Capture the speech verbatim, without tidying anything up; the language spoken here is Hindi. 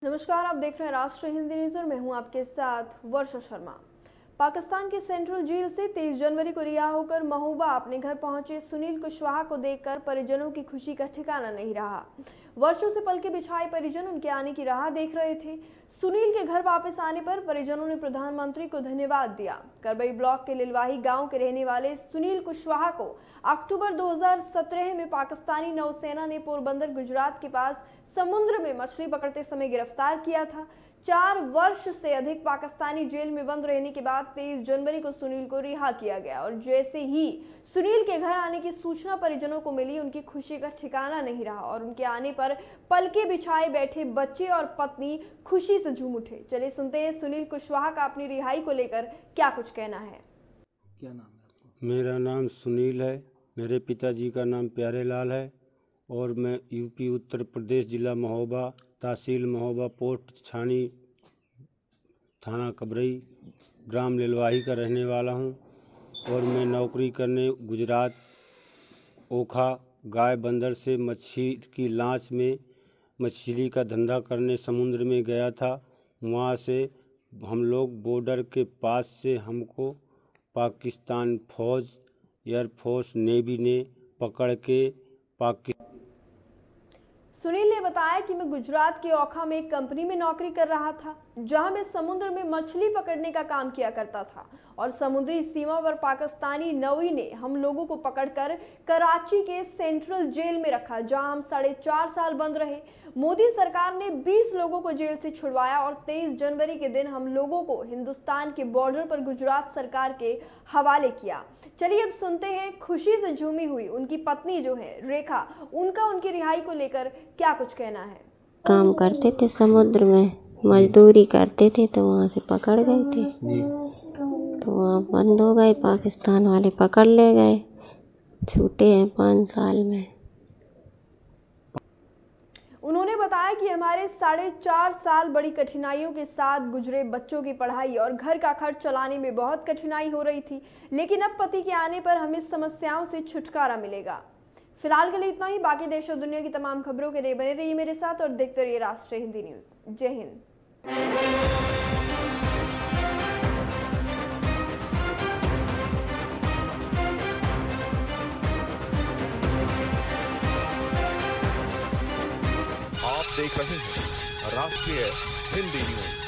नमस्कार, आप देख रहे हैं राष्ट्रीय हिंदी न्यूज और मैं हूं आपके साथ वर्षा शर्मा। पाकिस्तान की सेंट्रल जेल से तेईस जनवरी को रिहा होकर महोबा अपने घर पहुंचे सुनील कुशवाहा को देखकर परिजनों की खुशी का ठिकाना नहीं रहा। वर्षों से पलके बिछाए परिजन उनके आने की राह देख रहे थे। सुनील के घर वापस आने पर परिजनों ने प्रधानमंत्री को धन्यवाद दिया। करबई ब्लॉक के लिलवाही गांव के रहने वाले सुनील कुशवाहा को अक्टूबर दो हज़ार सत्रह में पाकिस्तानी नौसेना ने पोरबंदर गुजरात के पास समुद्र में मछली पकड़ते समय गिरफ्तार किया था। चार वर्ष से अधिक पाकिस्तानी जेल में बंद रहने के बाद तेईस जनवरी को सुनील को रिहा किया गया और जैसे ही सुनील के घर आने की सूचना परिजनों को मिली, उनकी खुशी का ठिकाना नहीं रहा और उनके आने पर पलके बिछाए बैठे बच्चे और पत्नी खुशी से झूम उठे। चलिए सुनते हैं सुनील कुशवाहा का अपनी रिहाई को लेकर क्या कुछ कहना है। क्या नाम है आपका? मेरा नाम सुनील है। मेरे पिताजी का नाम प्यारे लाल है और मैं यूपी उत्तर प्रदेश जिला महोबा, तहसील महोबा, पोस्ट छानी, थाना कबरई, ग्राम लिलवाही का रहने वाला हूं और मैं नौकरी करने गुजरात ओखा गाय बंदर से मच्छी की लांच में मछली का धंधा करने समुद्र में गया था। वहां से हम लोग बॉर्डर के पास से हमको पाकिस्तान फौज, एयरफोर्स, नेवी ने पकड़ के पाकिस्तान। सुनील ने बताया कि मैं गुजरात के ओखा में एक कंपनी में नौकरी कर रहा था, जहां मैं समुद्र में मछली पकड़ने का काम किया करता था और समुद्री सीमा पर पाकिस्तानी नौसेना ने हम लोगों को पकड़कर कराची के सेंट्रल जेल में रखा, जहां हम साढ़े चार साल बंद रहे। मोदी सरकार ने बीस लोगों को जेल से छुड़वाया और तेईस जनवरी के दिन हम लोगों को हिंदुस्तान के बॉर्डर पर गुजरात सरकार के हवाले किया। चलिए अब सुनते हैं खुशी से झूमी हुई उनकी पत्नी जो है रेखा, उनका उनकी रिहाई को लेकर क्या कुछ कहना है। काम करते थे समुद्र में, मजदूरी करते थे तो वहाँ से पकड़ गए थे, तो वहाँ बंद हो गए, पाकिस्तान वाले पकड़ ले गए, छूटे हैं पाँच साल में। उन्होंने बताया कि हमारे साढ़े चार साल बड़ी कठिनाइयों के साथ गुजरे। बच्चों की पढ़ाई और घर का खर्च चलाने में बहुत कठिनाई हो रही थी, लेकिन अब पति के आने पर हमें समस्याओं से छुटकारा मिलेगा। फिलहाल के लिए इतना ही। बाकी देश और दुनिया की तमाम खबरों के लिए बने रहिए मेरे साथ और देखते रहिए राष्ट्रीय हिंदी न्यूज। जय हिंद। आप देख रहे हैं राष्ट्रीय हिंदी न्यूज।